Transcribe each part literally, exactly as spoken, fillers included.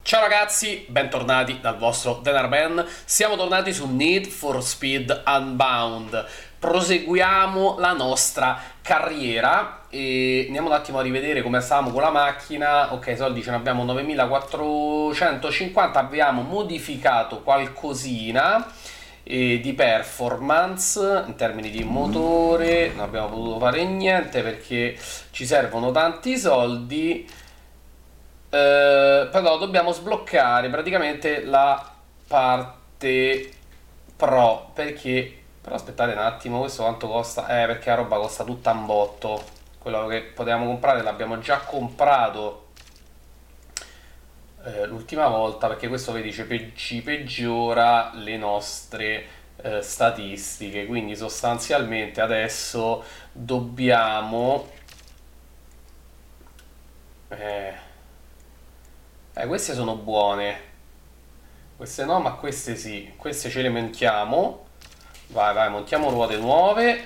Ciao ragazzi, bentornati dal vostro Denarben. Siamo tornati su Need for Speed Unbound. Proseguiamo la nostra carriera e andiamo un attimo a rivedere come stavamo con la macchina. Ok, soldi ce ne abbiamo novemilaquattrocentocinquanta. Abbiamo modificato qualcosina eh, di performance in termini di motore. Non abbiamo potuto fare niente perché ci servono tanti soldi. Uh, però dobbiamo sbloccare praticamente la parte pro, perché però aspettate un attimo, questo quanto costa? Eh, perché la roba costa tutta un botto. Quello che potevamo comprare l'abbiamo già comprato eh, l'ultima volta, perché questo vedi ci peggiora le nostre eh, statistiche, quindi sostanzialmente adesso dobbiamo eh, Eh, queste sono buone. Queste no, ma queste sì. Queste ce le montiamo. Vai, vai, montiamo ruote nuove.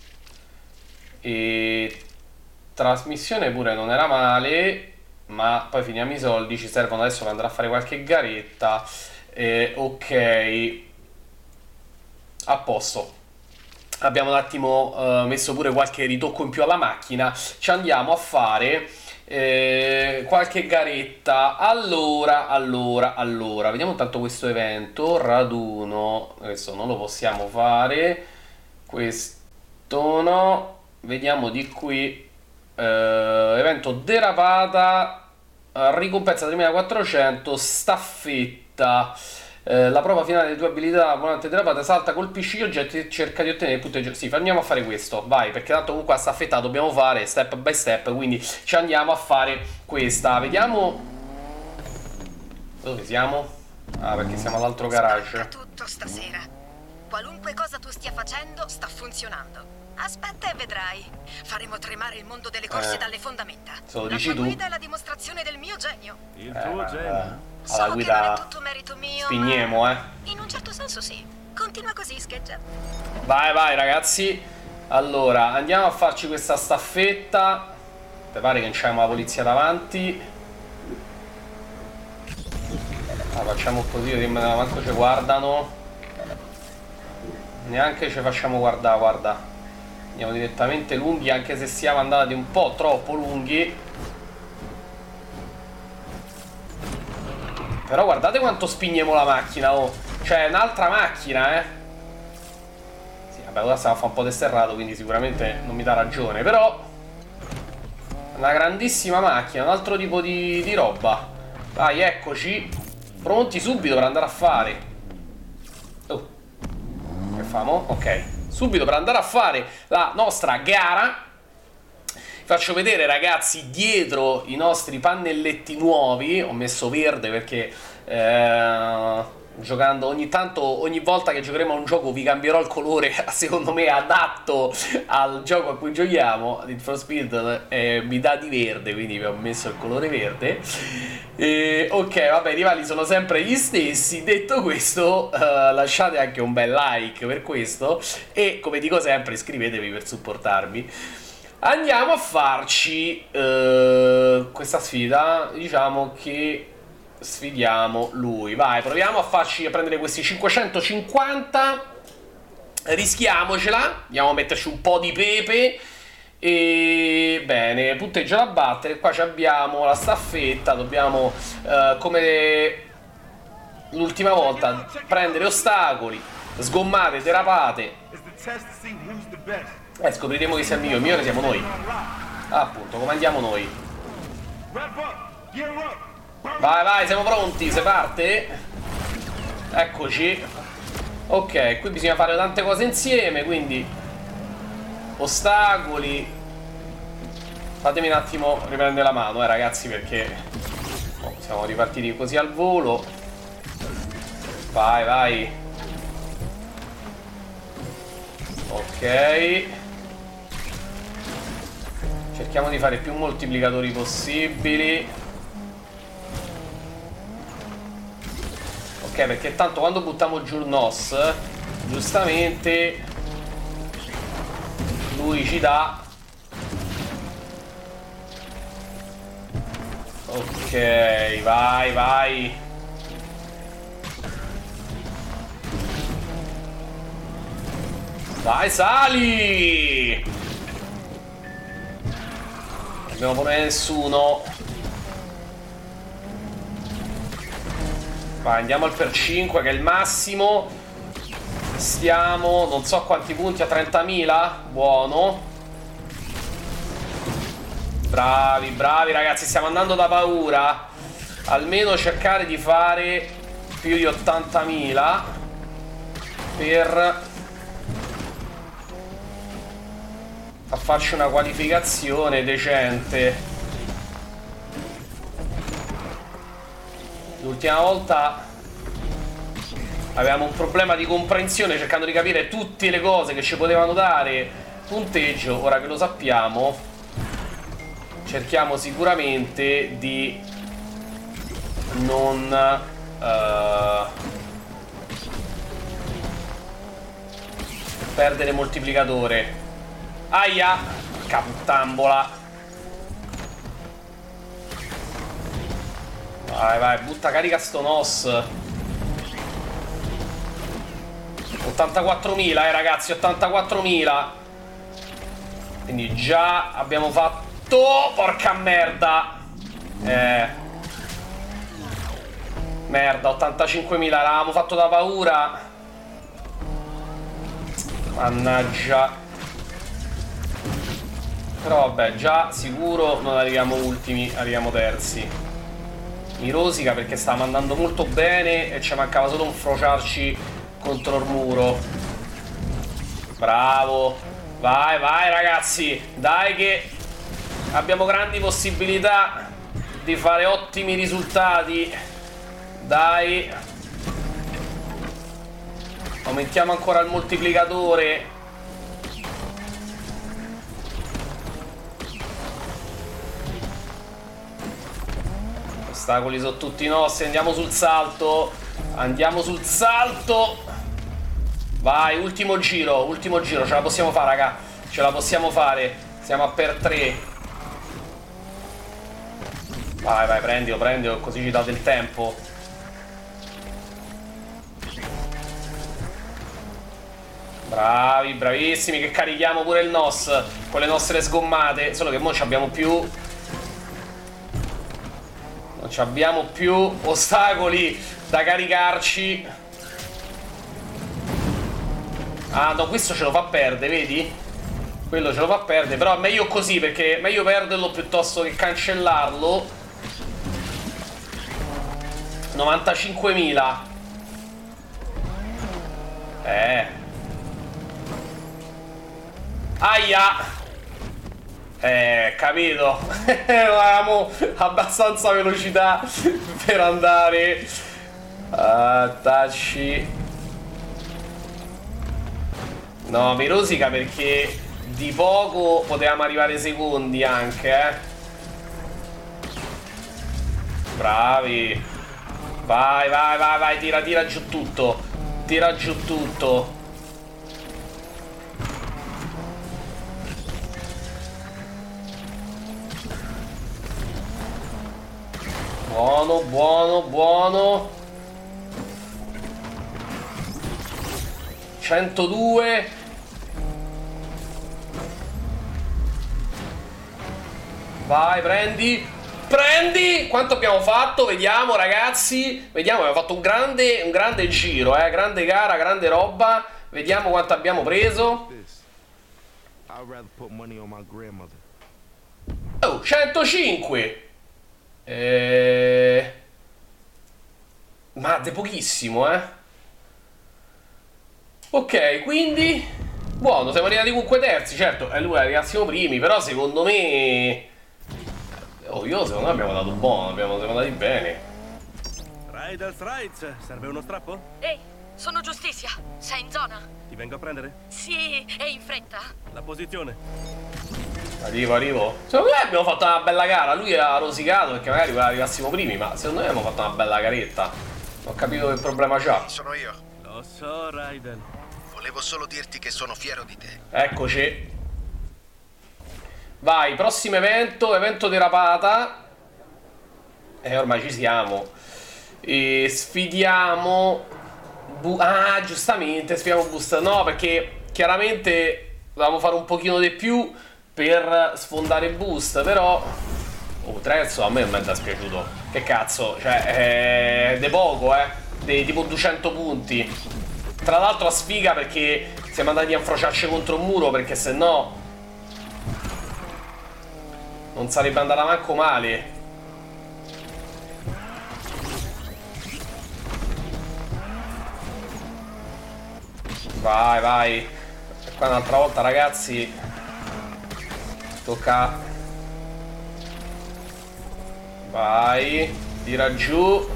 E trasmissione pure non era male. Ma poi finiamo i soldi. Ci servono adesso per andare a fare qualche garetta. Eh, ok. A posto. Abbiamo un attimo uh, messo pure qualche ritocco in più alla macchina. Ci andiamo a fare Eh, qualche garetta. Allora, allora, allora vediamo intanto questo evento raduno. Questo non lo possiamo fare, questo no. Vediamo di qui eh, evento derapata, ricompensa tremilaquattrocento, staffetta. Eh, la prova finale delle tue abilità volante derapata, salta, colpisci gli oggetti e cerca di ottenere il punteggio. Sì, andiamo a fare questo, vai, perché tanto comunque la staffetta dobbiamo fare step by step, quindi ci andiamo a fare questa. Vediamo dove siamo. Ah, perché siamo all'altro garage. Spacca tutto stasera. Qualunque cosa tu stia facendo sta funzionando. Aspetta e vedrai. Faremo tremare il mondo delle corse eh, dalle fondamenta. Se lo La dici tua tu. guida è la dimostrazione del mio genio. Il eh, tuo eh, genio. So alla guida che non è tutto merito mio, spigniemo, ma eh. in un certo senso sì. Continua così, scheggia. Vai, vai ragazzi. Allora, andiamo a farci questa staffetta. Mi pare che non c'è la polizia davanti. Ah, facciamo così, che manco ci guardano. Neanche ci facciamo guardare, guarda. Andiamo direttamente lunghi, anche se siamo andati un po' troppo lunghi. Però guardate quanto spingiamo la macchina, oh. Cioè, è un'altra macchina, eh. Sì, vabbè, ora stiamo a fare un po' desterrato, quindi sicuramente non mi dà ragione. Però una grandissima macchina, un altro tipo di, di roba. Vai, eccoci. Pronti subito per andare a fare. Oh. Che famo? Ok. Subito per andare a fare la nostra gara. Faccio vedere ragazzi dietro i nostri pannelletti nuovi. Ho messo verde perché eh, giocando ogni tanto, ogni volta che giocheremo a un gioco vi cambierò il colore secondo me adatto al gioco a cui giochiamo. Need for Speed eh, mi dà di verde, quindi vi ho messo il colore verde. E, ok, vabbè, i rivali sono sempre gli stessi. Detto questo, uh, lasciate anche un bel like per questo e come dico sempre iscrivetevi per supportarmi. Andiamo a farci uh, questa sfida. Diciamo che sfidiamo lui. Vai, proviamo a farci a prendere questi cinquecentocinquanta. Rischiamocela. Andiamo a metterci un po' di pepe. E bene, punteggio da battere. Qua abbiamo la staffetta. Dobbiamo uh, come l'ultima volta prendere ostacoli, sgommate, derapate. Eh, scopriremo chi sia il migliore. Il migliore siamo noi. Ah, appunto, comandiamo noi. Vai, vai, siamo pronti, se parte. Eccoci. Ok, qui bisogna fare tante cose insieme, quindi ostacoli. Fatemi un attimo riprendere la mano, eh ragazzi, perché oh, siamo ripartiti così al volo. Vai, vai. Ok. Cerchiamo di fare più moltiplicatori possibili. Ok, perché tanto quando buttiamo giù il N O S, giustamente lui ci dà Ok, vai, vai. Vai, sali! Non abbiamo pure nessuno. Vai, andiamo al per cinque che è il massimo. Stiamo, non so a quanti punti, a trentamila. Buono. Bravi, bravi ragazzi, stiamo andando da paura. Almeno cercare di fare più di ottantamila per a farci una qualificazione decente. L'ultima volta avevamo un problema di comprensione cercando di capire tutte le cose che ci potevano dare punteggio. Ora che lo sappiamo, cerchiamo sicuramente di non uh, perdere moltiplicatore. Aia, captambola. Vai, vai, butta, carica sto N O S. ottantaquattromila, eh ragazzi, ottantaquattromila. Quindi già abbiamo fatto... Porca merda. Eh... Merda, ottantacinquemila, l'avevamo fatto da paura. Mannaggia. Però vabbè, già sicuro non arriviamo ultimi, arriviamo terzi. Mi rosica perché stava andando molto bene e ci mancava solo un frociarci contro il muro. Bravo. Vai, vai ragazzi. Dai che abbiamo grandi possibilità di fare ottimi risultati. Dai. Aumentiamo ancora il moltiplicatore. Ostacoli sono tutti nostri. Andiamo sul salto. Andiamo sul salto. Vai, ultimo giro. Ultimo giro. Ce la possiamo fare, raga. Ce la possiamo fare. Siamo a per tre. Vai, vai, prendilo, prendilo. Così ci dà del tempo. Bravi, bravissimi. Che carichiamo pure il N O S con le nostre sgommate. Solo che mo' ci abbiamo più... Non ci abbiamo più ostacoli da caricarci. Ah no, questo ce lo fa perdere, vedi? Quello ce lo fa perdere. Però è meglio così, perché è meglio perderlo piuttosto che cancellarlo. novantacinquemila. Eh Aia. Eh, capito. Avevamo abbastanza velocità per andare. Uh, tacci. No, mi rosica perché di poco potevamo arrivare secondi anche, eh. Bravi. Vai, vai, vai, vai, tira, tira giù tutto. Tira giù tutto. Buono, buono, buono. centodue. Vai, prendi. Prendi. Quanto abbiamo fatto? Vediamo, ragazzi. Vediamo, abbiamo fatto un grande, un grande giro, eh. Grande gara, grande roba. Vediamo quanto abbiamo preso. Oh, centocinque. Eh... Ma de pochissimo, eh. Ok, quindi buono, siamo arrivati comunque terzi. Certo, è lui arrivassimo primi, però secondo me... Oh, io secondo me abbiamo dato buono, abbiamo, siamo andati bene. Riders Rides, serve uno strappo? Ehi, sono Giustizia. Sei in zona? Ti vengo a prendere? Sì, e in fretta? La posizione. Arrivo, arrivo. Secondo me abbiamo fatto una bella gara. Lui ha rosicato perché magari arrivassimo primi, ma secondo me abbiamo fatto una bella garetta. Ho capito che problema c'ha. Sono io. Lo so, Raiden. Volevo solo dirti che sono fiero di te. Eccoci. Vai, prossimo evento, evento derapata. E ormai ci siamo. E sfidiamo... Bu ah, giustamente, sfidiamo Boost. No, perché chiaramente dovevamo fare un pochino di più per sfondare Boost, però... Oh, Trezzo a me non mi è dispiaciuto. Che cazzo, cioè, è de poco, eh. Dei tipo duecento punti. Tra l'altro a sfiga perché siamo andati a infrociarci contro un muro, perché se no non sarebbe andata manco male. Vai, vai. E qua un'altra volta, ragazzi, tocca. Vai, tira giù.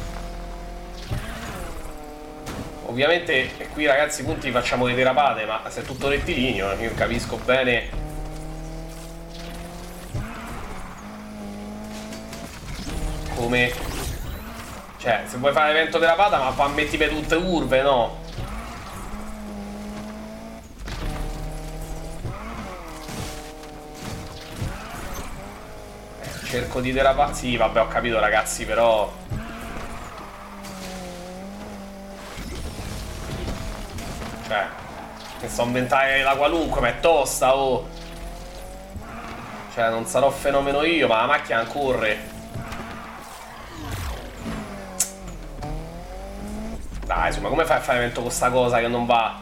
Ovviamente qui, ragazzi, i punti facciamo le derapate, ma se è tutto rettilineo, io capisco bene. Come, cioè, se vuoi fare l'evento derapata, ma fa metti per tutte curve, no? Eh, cerco di derapare. Sì, vabbè, ho capito, ragazzi, però cioè, mi sto inventando la qualunque, ma è tosta, oh. Cioè, non sarò fenomeno io, ma la macchina non corre. Dai, insomma, come fai a fare evento con sta cosa che non va?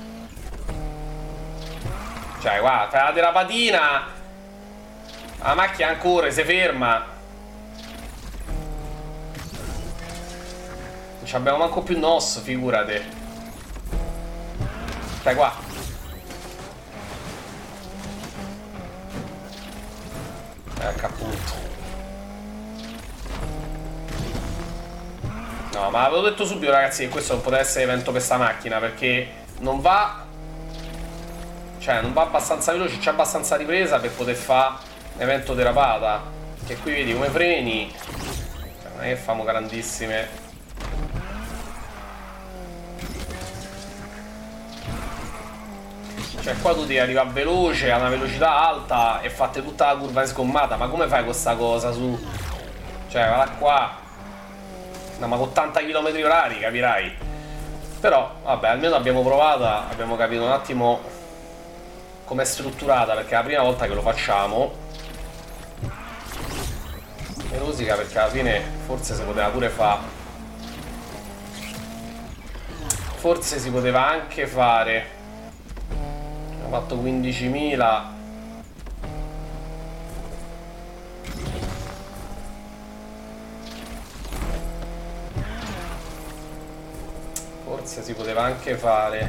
Cioè, guarda, fai la derapatina, la macchina non corre, si ferma. Non ci abbiamo manco più N O S, figurate. Stai qua. Ecco, appunto. No, ma avevo detto subito, ragazzi, che questo non poteva essere evento per sta macchina, perché non va. Cioè, non va abbastanza veloce, c'è abbastanza ripresa per poter fare evento derapata. Che qui vedi come freni. Cioè, non è che famo grandissime. Cioè, qua tu devi arrivare veloce, a una velocità alta e fate tutta la curva in sgommata. Ma come fai questa cosa, su? Cioè, guarda qua. No, ma con ottanta chilometri orari, capirai. Però, vabbè, almeno abbiamo provata, abbiamo capito un attimo com'è strutturata, perché è la prima volta che lo facciamo. E rosica, perché alla fine forse si poteva pure fare. Forse si poteva anche fare. Ho fatto quindicimila. Forse si poteva anche fare.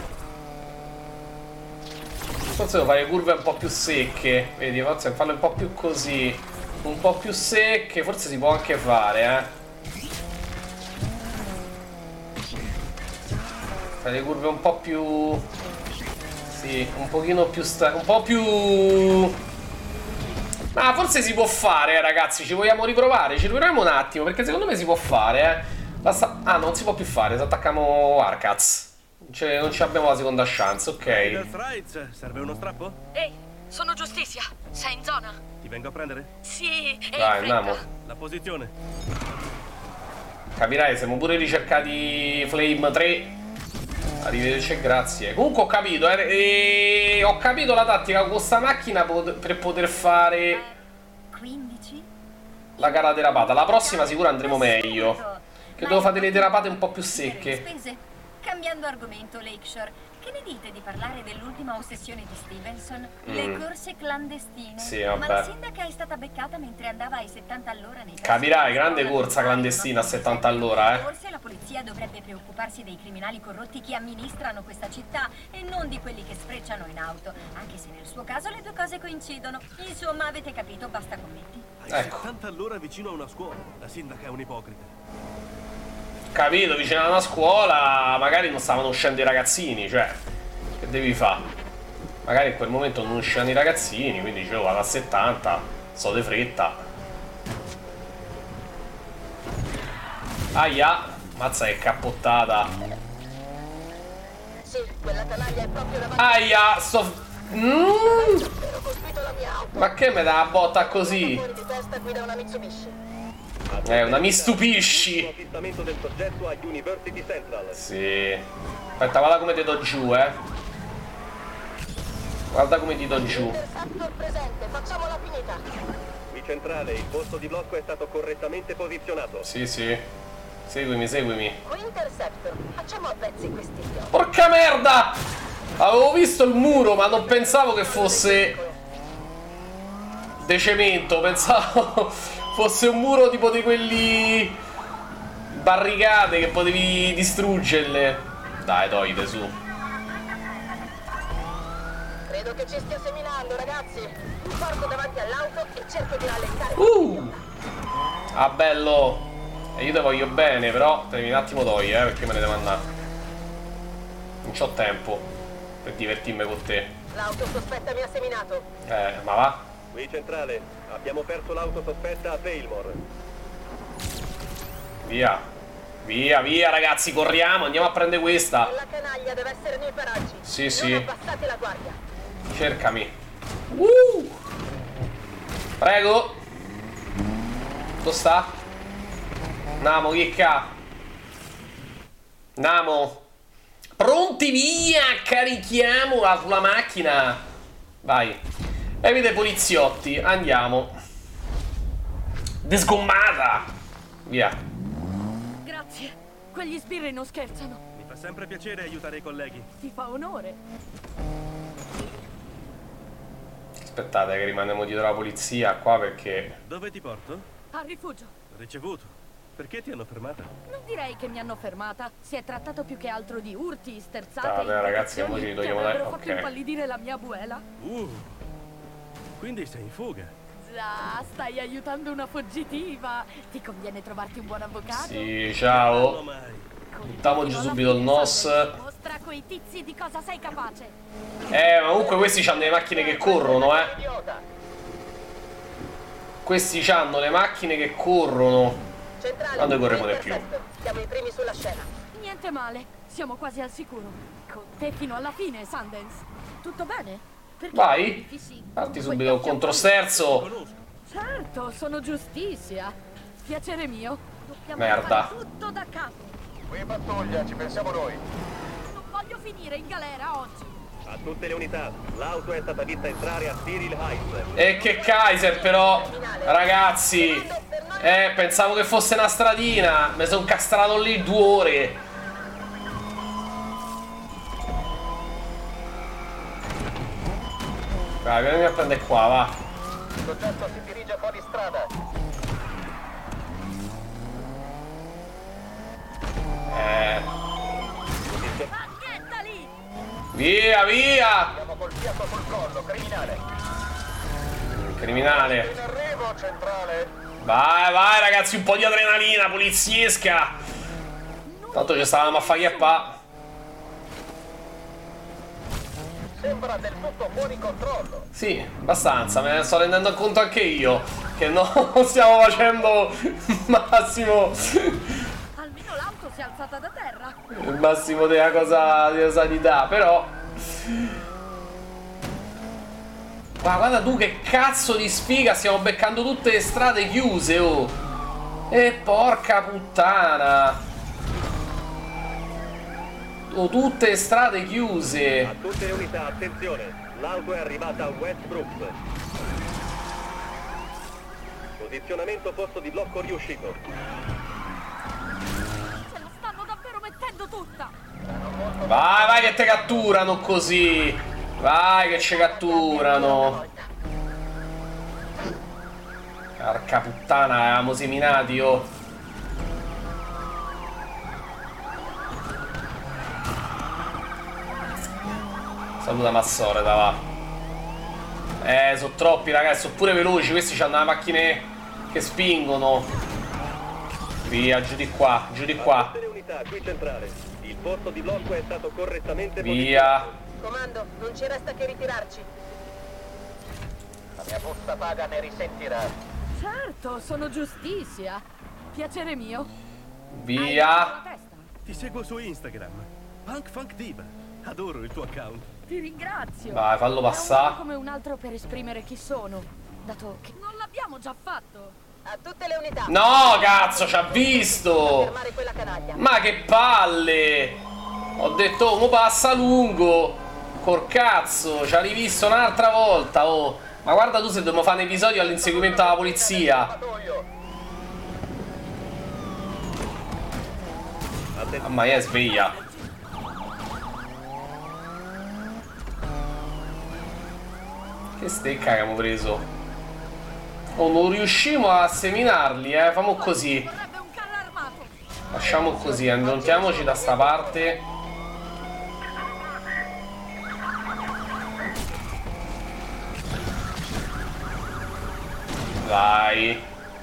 Forse devo fare curve un po' più secche. Vedi, forse farle un po' più così, un po' più secche. Forse si può anche fare, eh. Fare le curve un po' più... Sì, un pochino più sta... un po' più... Ma forse si può fare, eh, ragazzi. Ci vogliamo riprovare? Ci riproviamo un attimo, perché secondo me si può fare, eh. Basta... Ah, non si può più fare. Se attacchiamo Arcaz. Cioè, non ci abbiamo la seconda chance, ok. Serve uno strappo? Ehi, sono Giustizia. Sei in zona? Ti vengo a prendere? Sì, e Dai, andiamo. La posizione. Capirai, siamo pure ricercati Flame tre. Arrivederci e grazie. Comunque ho capito, eh, e ho capito la tattica con questa macchina per poter fare quindici? la gara derapata. La prossima sicuro andremo meglio. Che devo fare delle derapate un po' più secche. Cambiando argomento, Lakeshore, che ne dite di parlare dell'ultima ossessione di Stevenson? Mm. Le corse clandestine. Sì, vabbè. Ma la sindaca è stata beccata mentre andava ai settanta all'ora nei Capirai, grande corsa clandestina a settanta all'ora, eh. Forse la polizia dovrebbe preoccuparsi dei criminali corrotti che amministrano questa città e non di quelli che sfrecciano in auto, anche se nel suo caso le due cose coincidono. Insomma, avete capito, basta commenti. Ecco. settanta all'ora vicino a una scuola. La sindaca è un'ipocrita. Capito, vicino a una scuola magari non stavano uscendo i ragazzini, cioè, che devi fare? Magari in quel momento non uscivano i ragazzini, quindi dicevo vado a settanta, so de fretta. Aia, mazza che cappottata. Sì, quella canaglia è proprio davanti. Aia, sto... Mm. Ho colpito la mia auto. Ma che me dà la botta così? Fuori di testa guida una Mitsubishi. Eh, una mi stupisci. Avvistamento del soggetto a University Central. Sì. Aspetta, guarda come ti do giù, eh. Guarda come ti do giù. Interceptor presente, facciamola finita. Qui centrale, il posto di blocco è stato correttamente posizionato. Sì, sì. Seguimi, seguimi. Qui Interceptor, facciamo a pezzi questi idioti. Porca merda! Avevo visto il muro, ma non pensavo che fosse de cemento. Pensavo fosse un muro tipo di quelli barricate che potevi distruggerle. Dai, toglite su. Credo che ci stia seminando, ragazzi. Mi porto davanti all'auto e cerco di rallentare. Uh! Ah, bello. E io te voglio bene, però te devi un attimo togliere, eh, perché me ne devo andare. Non c'ho tempo per divertirmi con te. L'auto sospetta mi ha seminato. Eh, ma va? Qui centrale, abbiamo perso l'auto sospetta a Tailmore. Via. Via, via, ragazzi, corriamo, andiamo a prendere questa. La canaglia deve essere nei paraggi. Sì, non sì. abbassate la guardia. Cercami. Uh! Prego. Dove sta? Namo, chicca. Namo. Pronti, via. Carichiamola sulla macchina. Vai. Evite poliziotti. Andiamo. Desgommata. Via. Grazie. Quegli sbirri non scherzano. Mi fa sempre piacere aiutare i colleghi. Ti fa onore. Aspettate che rimaniamo dietro la polizia qua perché... Dove ti porto? Al rifugio. Ricevuto. Perché ti hanno fermata? Non direi che mi hanno fermata. Si è trattato più che altro di urti, sterzate Vabbè, e ragazzi, imprecazioni ora ci che togliamo da- avrebbero fatto ok. impallidire la mia abuela. Uh, quindi sei in fuga. Già, stai aiutando una fuggitiva. Ti conviene trovarti un buon avvocato? Sì, Non ciao. mai. Buttiamo giù Fino alla subito il fine, N O S. Sanders. Mostra coi tizi di cosa sei capace. Eh, ma comunque questi hanno le macchine che corrono, eh. Idiota. Questi hanno le macchine che corrono. Centrale. Quando corre pure più. Interceptor. Siamo i primi sulla scena. Niente male, siamo quasi al sicuro. Con te fino alla fine, Sundance. Tutto bene? Perché Vai. fissi Parti con subito quegli un occhi controsterzo. Conosco. Certo, sono giustizia. Piacere mio. Dobbiamo Merda. fare tutto da capo. Qui pattuglia, ci pensiamo noi. Non voglio finire in galera oggi. A tutte le unità, l'auto è stata vista entrare a Cyril Heights. E che Kaiser però, ragazzi. Eh, pensavo che fosse una stradina. Mi sono castrato lì due ore. Vai, vieni a prendere qua, va. Il soggetto si dirige fuori strada. Eh, Pacchetta lì! via, via. Siamo col fiato sul collo, criminale. Criminale. In arrivo, centrale. Vai, vai, ragazzi, un po' di adrenalina poliziesca. Tanto ci stavamo a fare chiappà. Sembra del tutto fuori controllo. Sì, abbastanza, me ne sto rendendo conto anche io. Che non stiamo facendo il massimo. Almeno l'auto si è alzata da terra. Il massimo della cosa della sanità, però. Ma guarda tu che cazzo di sfiga, stiamo beccando tutte le strade chiuse, oh. E porca puttana. Oh, tutte le strade A chiuse. tutte le unità, attenzione. L'auto è arrivata a Westbrook. Posizionamento posto di blocco riuscito. Se la stanno davvero mettendo tutta. Vai, vai che te catturano così. Vai che ci catturano. Porca puttana, eravamo seminati, oh. Saluta Massore, da va. Eh, sono troppi ragazzi, sono pure veloci. Questi hanno le macchine che spingono. Via, giù di qua, giù di A qua. tutte le unità, qui centrale. Il posto di blocco è stato correttamente Via. posizionato. Comando, non ci resta che ritirarci. La mia busta paga ne risentirà. Certo, sono giustizia. Piacere mio. Via. La testa. Ti seguo su Instagram. Punk Funk Diva. Adoro il tuo account. Ti ringrazio. Vai, fallo È un passare. modo come un altro per esprimere chi sono, dato che non l'abbiamo già fatto. A tutte le unità. No, cazzo, ci ha visto. Fermare quella canaglia. Ma che palle. Ho detto, oh, mo passa lungo. Col cazzo, ci ha rivisto un'altra volta, oh. Ma guarda tu se dobbiamo fare un episodio all'inseguimento della polizia. Mamma mia, è sveglia. Che stecca che abbiamo preso. Oh, non riusciamo a seminarli, eh. Facciamo così. Vorrebbe un carro armato. Facciamo così, allontiamoci da sta parte. Vai.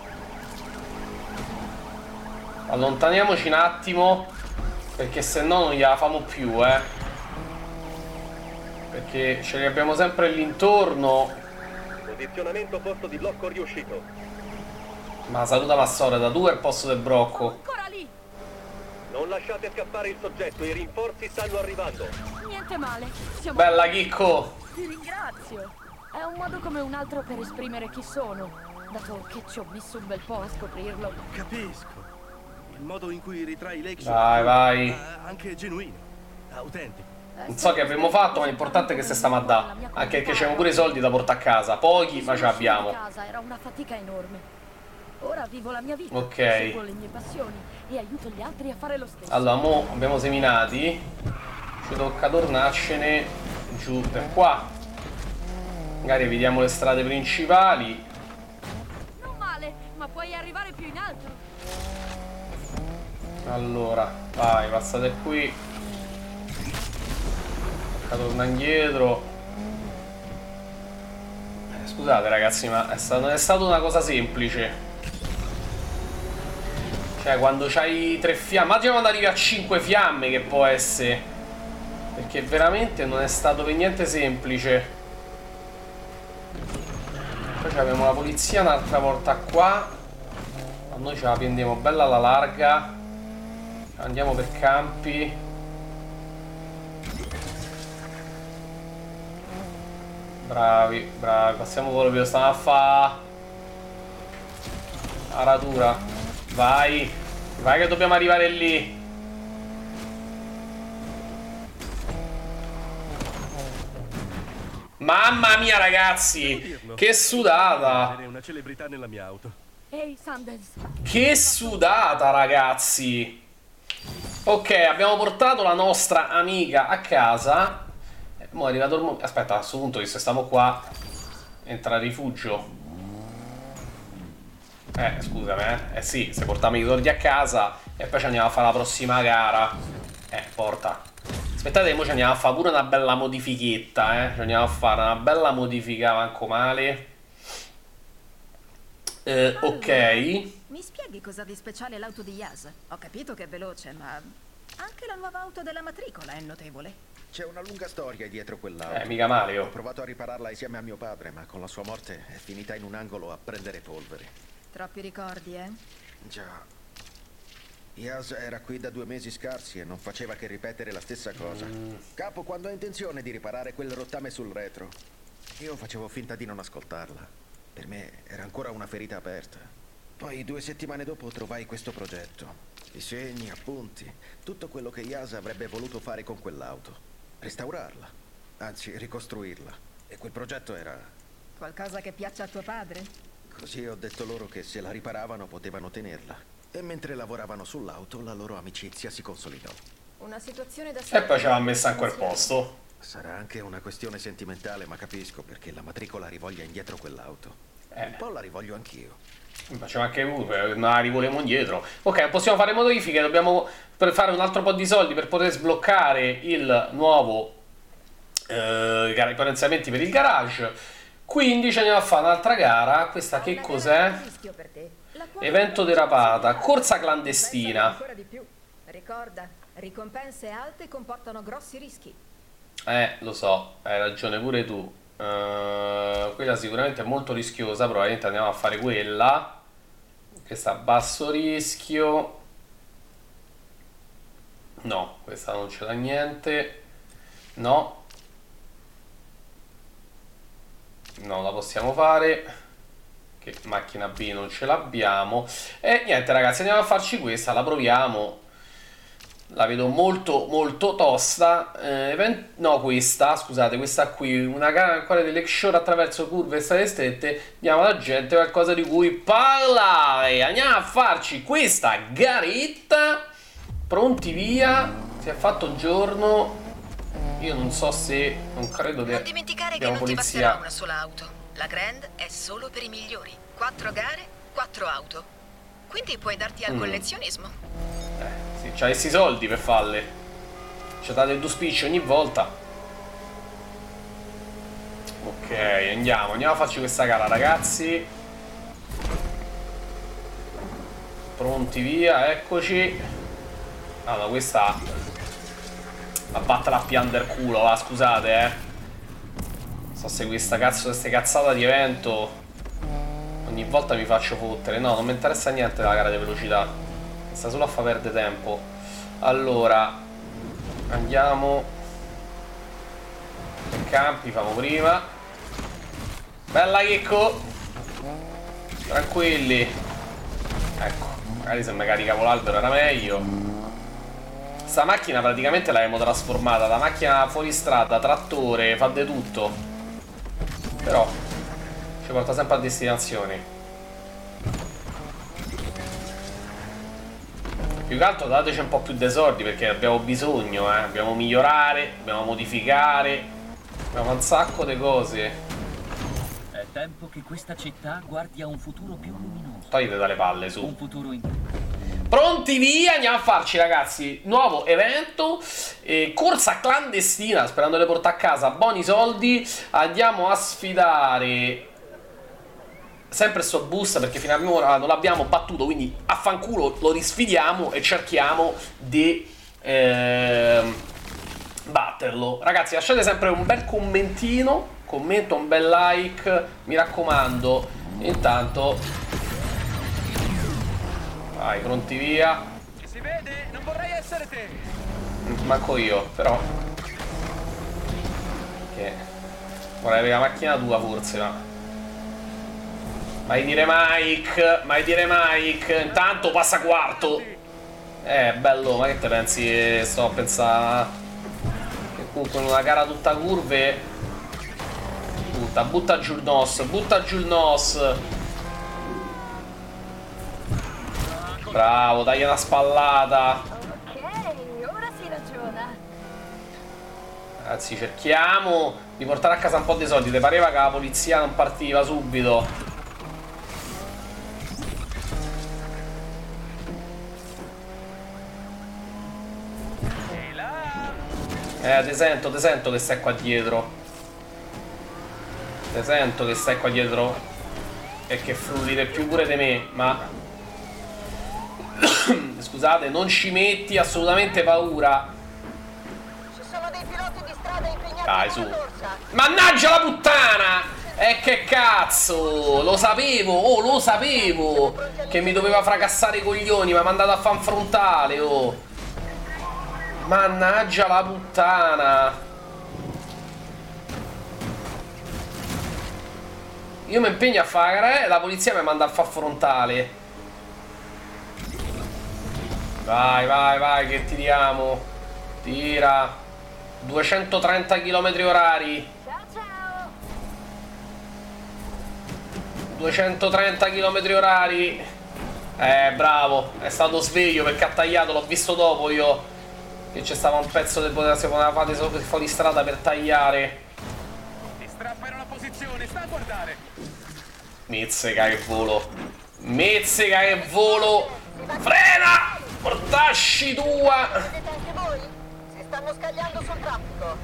Allontaniamoci un attimo, perché se no non gliela famo più, eh. Perché ce li abbiamo sempre l'intorno. Posizionamento posto di blocco riuscito. Ma saluta Massore, da due al posto del brocco. Ancora lì. Non lasciate scappare il soggetto, i rinforzi stanno arrivando. Niente male. Siamo... Bella Chicco. Ti ringrazio. È un modo come un altro per esprimere chi sono, dato che ci ho messo un bel po' a scoprirlo. Capisco. Il modo in cui ritrai Lake Vai, vai. è anche genuino, autentico. Non so che avremmo fatto, ma l'importante è che se stiamo a da. Anche perché c'abbiamo pure i soldi da portare a casa. Pochi, ma ce l'abbiamo. Casa era una fatica enorme. Ora vivo la mia vita. Ok. Seguo le mie passioni e aiuto gli altri a fare lo stesso. Allora, mo abbiamo seminati. Ci tocca tornarcene giù per qua. Magari vediamo le strade principali. Non male, ma puoi arrivare più in alto. Allora, vai, passate qui. Tocca tornare indietro. Eh, scusate ragazzi, ma è stato, non è stata una cosa semplice. Cioè, quando c'hai tre fiamme, immagina quando arrivi a cinque fiamme che può essere. Perché veramente non è stato per niente semplice. Poi abbiamo la polizia un'altra volta qua. Ma noi ce la prendiamo bella alla larga. Andiamo per campi. Bravi, bravi. Passiamo proprio, stiamo a fa aratura. Vai. Vai che dobbiamo arrivare lì. Mamma mia ragazzi, che sudata. Avere una celebrità nella mia auto. Ehi, Sundance. Che sudata ragazzi. Ok, abbiamo portato la nostra amica a casa. eh, Mo è arrivato il momento. Aspetta, a questo punto, visto che stiamo qua, entra a rifugio. Eh, scusami, eh. Eh sì, se portiamo i soldi a casa e poi ci andiamo a fare la prossima gara. Eh, porta. Aspettate, mo ci andiamo a fare pure una bella modifichetta, eh. Ci andiamo a fare una bella modifica, manco male. Eh, ok. Mi spieghi cosa di speciale l'auto di Yas? Ho capito che è veloce, ma anche la nuova auto della matricola è notevole. C'è una lunga storia dietro quell'auto. Eh, mica male, Ho oh. provato a ripararla insieme a mio padre, ma con la sua morte è finita in un angolo a prendere polvere. Troppi ricordi, eh? Già. Yas era qui da due mesi scarsi e non faceva che ripetere la stessa cosa. Capo, quando ha intenzione di riparare quel rottame sul retro, io facevo finta di non ascoltarla. Per me era ancora una ferita aperta. Poi due settimane dopo trovai questo progetto. Disegni, appunti, tutto quello che Yas avrebbe voluto fare con quell'auto. Restaurarla, anzi ricostruirla. E quel progetto era... Qualcosa che piaccia a tuo padre? Così ho detto loro che se la riparavano potevano tenerla. E mentre lavoravano sull'auto la loro amicizia si consolidò. Una situazione da... E poi ce l'ha messa in quel posto. Sarà anche una questione sentimentale, ma capisco perché la matricola rivoglia indietro quell'auto. Eh. Un po' la rivoglio anch'io. Facciamo anche uno, ma rivolemo indietro. Ok, possiamo fare modifiche. Dobbiamo per fare un altro po' di soldi per poter sbloccare il nuovo eh, i potenziamenti per il garage. Quindi ci andiamo a fare un'altra gara. Questa che cos'è? Evento derapata, corsa clandestina. Ancora di più. Ricorda, ricompense alte comportano grossi rischi. Eh, lo so, hai ragione pure tu. Uh, quella sicuramente è molto rischiosa. Probabilmente andiamo a fare quella. Questa a basso rischio. No, questa non ce l'ha niente. No. No, la possiamo fare. che macchina B non ce l'abbiamo. E niente ragazzi, andiamo a farci questa, la proviamo. La vedo molto molto tosta. eh, No, questa, scusate, questa qui, una gara ancora di Lakeshore attraverso curve e strade strette. Diamo alla gente qualcosa di cui parlare. Andiamo a farci questa garetta. Pronti via. Si è fatto giorno. Io non so se, non credo che Non dimenticare che abbiamo non ti polizia. basterà una sola auto. La Grand è solo per i migliori. Quattro gare, quattro auto. Quindi puoi darti al Mm. collezionismo. Eh, sì, c'ha questi soldi per farle. Ci date due spicci ogni volta. Ok, andiamo, andiamo a farci questa gara, ragazzi. Pronti via, eccoci. Allora, questa la batterà a piander culo, va, scusate, eh. Non so se questa cazzo, queste cazzate di evento ogni volta mi faccio fottere. No, non mi interessa niente la gara di velocità. Mi sta solo a far perdere tempo. Allora, andiamo per campi, famo prima. Bella Chicco. Tranquilli. Ecco, magari se mi caricavo l'albero era meglio. Sta macchina praticamente l'abbiamo trasformata da macchina fuoristrada, trattore, fa di tutto. Però ci porta sempre a destinazione. Più che altro dateci un po' più dei soldi, perché abbiamo bisogno, eh. Dobbiamo migliorare, dobbiamo modificare. Abbiamo un sacco di cose. È tempo che questa città guardi a un futuro più luminoso. Toglite dalle palle, su. Un futuro in... Pronti via, andiamo a farci ragazzi. Nuovo evento, eh, corsa clandestina, sperando di portare a casa buoni soldi. Andiamo a sfidare sempre sto boost, perché fino ad ora non l'abbiamo battuto, quindi affanculo lo risfidiamo e cerchiamo di eh, batterlo. Ragazzi, lasciate sempre un bel commentino, commento, un bel like, mi raccomando. Intanto vai, pronti via. Ci si vede? Non vorrei essere te. Manco io, però che vorrei avere la macchina tua forse, ma mai dire Mike, mai dire Mike. Intanto passa quarto. Eh, bello, ma che te pensi? Sto a pensare che comunque in una gara tutta curve. Butta, butta giù il nos, butta giù il nos. Bravo, dai una spallata. Ok, ora si ragiona. Ragazzi, cerchiamo di portare a casa un po' di soldi. Ti pareva che la polizia non partiva subito? Eh, te sento, te sento che stai qua dietro. Te sento che stai qua dietro e che frutti più pure di me, ma scusate, non ci metti assolutamente paura. Ci sono dei piloti di strada impegnati Dai, in su. una corsa. Mannaggia la puttana! E che cazzo! Lo sapevo, oh, lo sapevo che mi doveva fracassare i coglioni, mi ha mandato a fan frontale, oh. Mannaggia la puttana! Io mi impegno a fare, eh, la polizia mi manda a fan frontale. Vai, vai, vai, che tiriamo. Tira. duecentotrenta chilometri orari. Ciao ciao. duecentotrenta chilometri orari. Eh, bravo. È stato sveglio perché ha tagliato, l'ho visto dopo io. Che c'è stato un pezzo del poteva si poteva fare solo fuori strada per tagliare. Ti strappa in una posizione, sta a guardare. Mezzica che volo. Mezzica che volo. Frena! Portasci tua! Vedete anche voi? Si stanno scagliando sul traffico.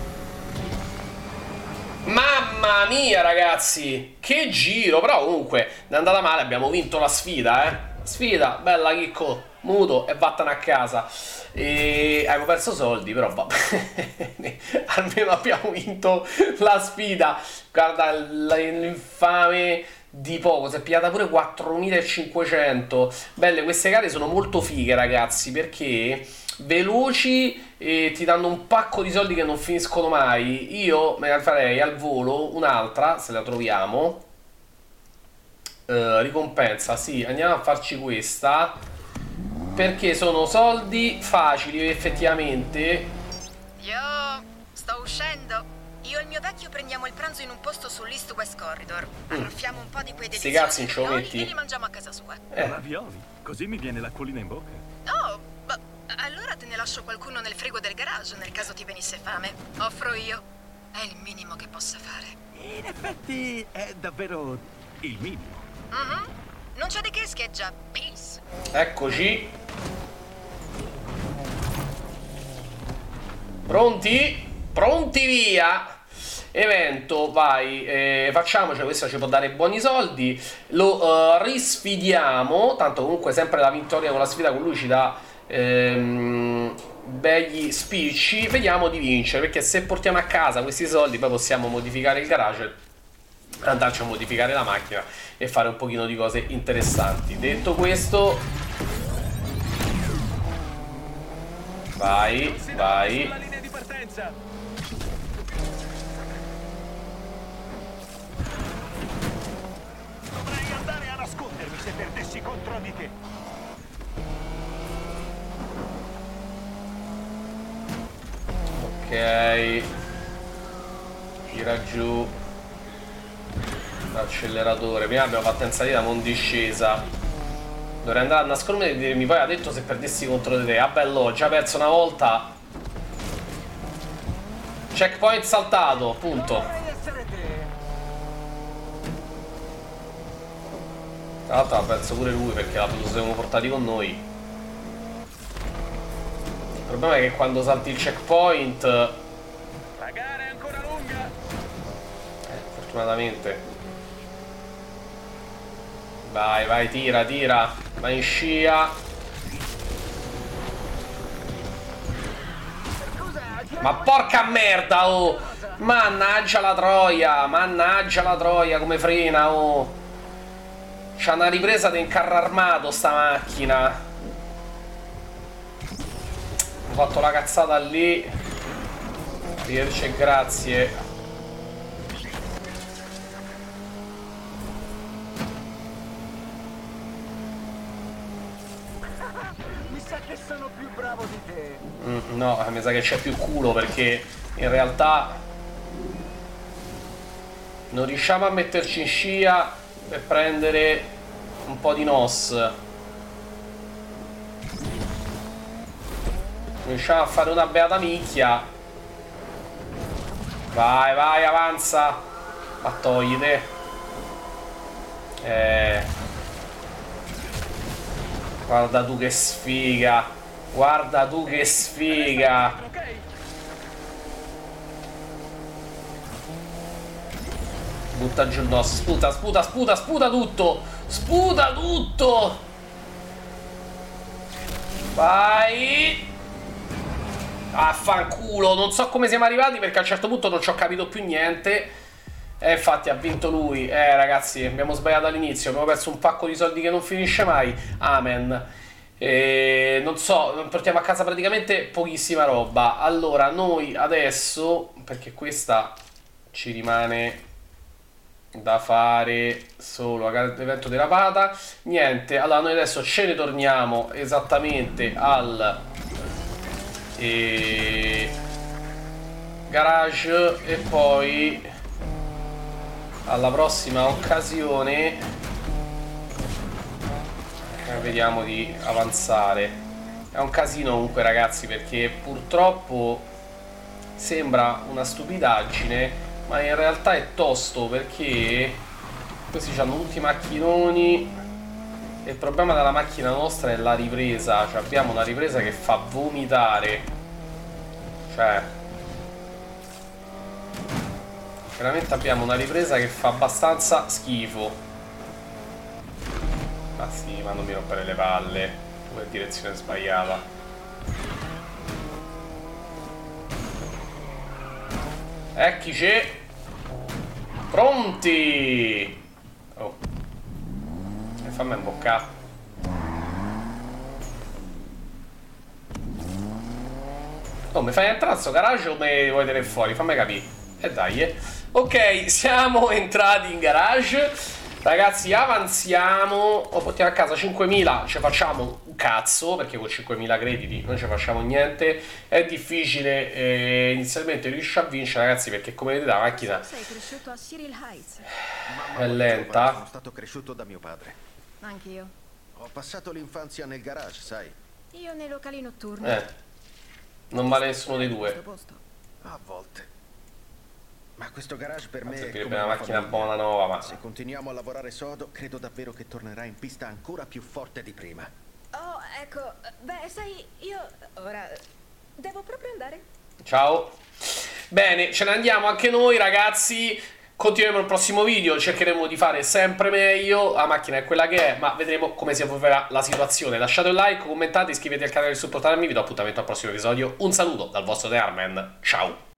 Mamma mia ragazzi, che giro. Però comunque è andata male, abbiamo vinto la sfida, eh. Sfida, bella Chicco, muto e vattene a casa. E abbiamo perso soldi, però va bene. Almeno abbiamo vinto la sfida. Guarda l'infame di poco, si è pigliata pure quattromilacinquecento. Belle, queste gare sono molto fighe ragazzi, perché veloci e ti danno un pacco di soldi che non finiscono mai. Io me ne farei al volo un'altra, se la troviamo. uh, ricompensa, sì, andiamo a farci questa, perché sono soldi facili effettivamente. Io sto uscendo. Io e il mio vecchio prendiamo il pranzo in un posto sull'East West Corridor. Arraffiamo un po' di quei Sti deliziosi cazzi in ce lo ravioli metti? e li mangiamo a casa sua. Eh, Ravioli? Così mi viene l'acquolina in bocca. Oh, ma allora te ne lascio qualcuno nel frigo del garage nel caso ti venisse fame. Offro io. È il minimo che possa fare. In effetti è davvero il minimo. Mhm. Non c'è di che, scheggia. Peace. eccoci. Pronti? Pronti via! Evento, vai, eh, facciamoci, questo ci può dare buoni soldi. Lo uh, risfidiamo. Tanto comunque sempre la vittoria con la sfida con lui ci dà ehm, begli spicci. Vediamo di vincere, perché se portiamo a casa questi soldi poi possiamo modificare il garage, andarci a modificare la macchina e fare un pochino di cose interessanti. Detto questo, vai, vai. La linea di partenza. Dovrei andare a nascondermi se perdessi contro di te. Ok, tira giù l'acceleratore. Prima abbiamo fatto in salita, mo in discesa. Dovrei andare a nascondermi e dirmi poi ha detto se perdessi contro di te. Ah bello, ho già perso una volta. Checkpoint saltato, punto. Tra l'altro ha perso pure lui perché la siamo portati con noi. Il problema è che quando salti il checkpoint, La gara è ancora lunga. eh, fortunatamente. Vai, vai, tira, tira. Vai in scia. Ma porca merda, oh! Mannaggia la troia, mannaggia la troia, come frena, oh! C'ha una ripresa di carro armato sta macchina. Ho fatto la cazzata lì. Arrivederci e grazie. Mi sa che sono più bravo di te. Mm, no, mi sa che c'è più culo perché in realtà non riusciamo a metterci in scia per prendere un po' di N O S. Non riusciamo a fare una beata minchia. Vai, vai, avanza. Ma toglite. Eh. Guarda tu che sfiga. Guarda tu che sfiga. Butta giù il N O S. Sputa, sputa, sputa, sputa tutto. Sputa tutto. Vai. Affanculo. Non so come siamo arrivati perché a un certo punto non ci ho capito più niente. E infatti ha vinto lui. Eh ragazzi, abbiamo sbagliato all'inizio. Abbiamo perso un pacco di soldi che non finisce mai. Amen. E non so, portiamo a casa praticamente pochissima roba. Allora noi adesso, perché questa ci rimane da fare solo l'evento della pata, niente. Allora noi adesso ce ne torniamo esattamente al e... garage e poi alla prossima occasione eh, vediamo di avanzare. È un casino comunque ragazzi, perché purtroppo sembra una stupidaggine ma in realtà è tosto, perché questi hanno tutti i macchinoni e il problema della macchina nostra è la ripresa. Cioè abbiamo una ripresa che fa vomitare. Cioè veramente abbiamo una ripresa che fa abbastanza schifo. Ma sì, ma non mi rompere le palle. Tu in direzione sbagliata. Eccoci. Pronti. Oh. E fammi imboccare. Oh, mi fai entrare in sto garage o mi vuoi tenere fuori? Fammi capire. E eh dai, eh. Ok, siamo entrati in garage. Ragazzi, avanziamo. O portiamo a casa cinquemila. Ci facciamo un cazzo, perché con cinquemila crediti non ci facciamo niente. È difficile eh, inizialmente riuscire a vincere, ragazzi, perché come vedete la macchina Sei cresciuto a Cyril Heights. è lenta. Sono stato cresciuto da mio padre. Anch'io. Ho passato l'infanzia nel garage, sai. Io nei locali notturni. Eh, non vale nessuno dei Questo due. posto. A volte. Ma questo garage per me è Servirebbe come una una macchina famiglia. buona nuova, ma Se continuiamo a lavorare sodo, credo davvero che tornerà in pista ancora più forte di prima. Oh, ecco. Beh, sai, io ora devo proprio andare. ciao. Bene, ce ne andiamo anche noi, ragazzi. Continueremo il prossimo video, cercheremo di fare sempre meglio. La macchina è quella che è, ma vedremo come si evolverà la situazione. Lasciate un like, commentate, iscrivetevi al canale per supportarmi. Vi do appuntamento al prossimo episodio. Un saluto dal vostro The Armen. Ciao.